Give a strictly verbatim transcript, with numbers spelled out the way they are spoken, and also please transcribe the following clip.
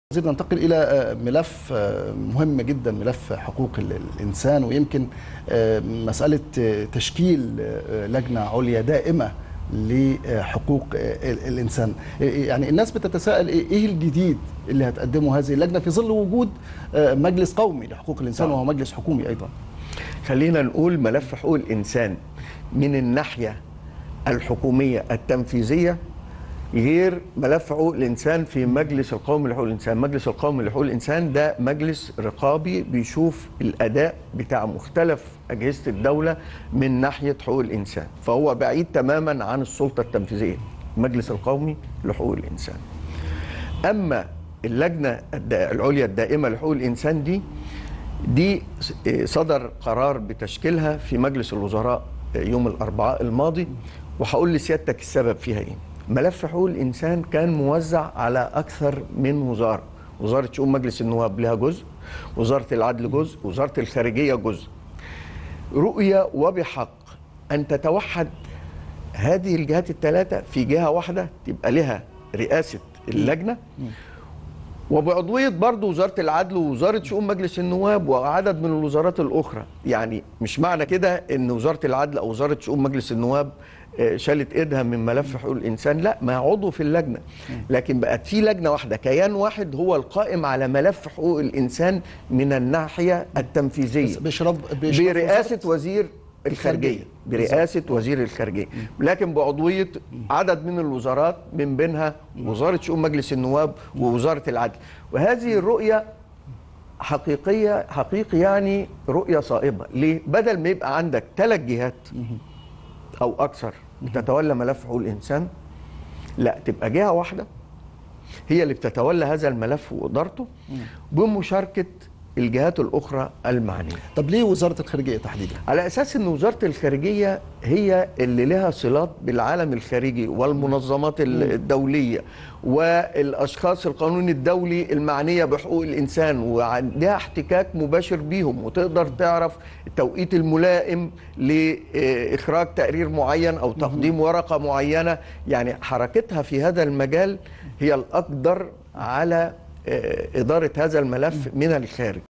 عايزين ننتقل إلى ملف مهم جدا، ملف حقوق الإنسان، ويمكن مسألة تشكيل لجنة عليا دائمة لحقوق الإنسان. يعني الناس بتتساءل إيه الجديد اللي هتقدمه هذه اللجنة في ظل وجود مجلس قومي لحقوق الإنسان وهو مجلس حكومي أيضا. خلينا نقول ملف حقوق الإنسان من الناحية الحكومية التنفيذية غير ملف حقوق الإنسان في مجلس القومي لحقوق الإنسان. مجلس القومي لحقوق الإنسان ده مجلس رقابي بيشوف الأداء بتاع مختلف أجهزة الدولة من ناحية حقوق الإنسان، فهو بعيد تماما عن السلطة التنفيذية، مجلس القومي لحقوق الإنسان. أما اللجنة العليا الدائمة لحقوق الإنسان دي دي صدر قرار بتشكيلها في مجلس الوزراء يوم الأربعاء الماضي، وهقول لسيادتك السبب فيها إيه. ملف حقوق الإنسان كان موزع على أكثر من وزارة، وزارة شؤون مجلس النواب لها جزء، وزارة العدل جزء، وزارة الخارجية جزء. رؤية وبحق أن تتوحد هذه الجهات الثلاثة في جهة واحدة تبقى لها رئاسة اللجنة، وبعضوية برضو وزارة العدل ووزارة شؤون مجلس النواب وعدد من الوزارات الأخرى. يعني مش معنى كده أن وزارة العدل أو وزارة شؤون مجلس النواب شالت ايدها من ملف حقوق الانسان، لا، ما عضو في اللجنه، لكن بقت في لجنه واحده، كيان واحد هو القائم على ملف حقوق الانسان من الناحيه التنفيذيه بشرب برئاسه وزير الخارجيه، برئاسه وزير الخارجيه، لكن بعضويه عدد من الوزارات من بينها وزاره شؤون مجلس النواب ووزاره العدل. وهذه الرؤيه حقيقيه حقيقي يعني رؤيه صائبه. ليه؟ بدل ما يبقى عندك ثلاث جهات أو أكثر بتتولى ملف حقوق الإنسان، لا، تبقى جهة واحدة هي اللي بتتولى هذا الملف وإدارته بمشاركة الجهات الأخرى المعنية. طب ليه وزارة الخارجية تحديدا؟ على أساس أن وزارة الخارجية هي اللي لها صلات بالعالم الخارجي والمنظمات الدولية والأشخاص القانون الدولي المعنية بحقوق الإنسان، وعندها احتكاك مباشر بيهم، وتقدر تعرف التوقيت الملائم لإخراج تقرير معين أو تقديم ورقة معينة. يعني حركتها في هذا المجال هي الأقدر على إدارة هذا الملف من الخارج.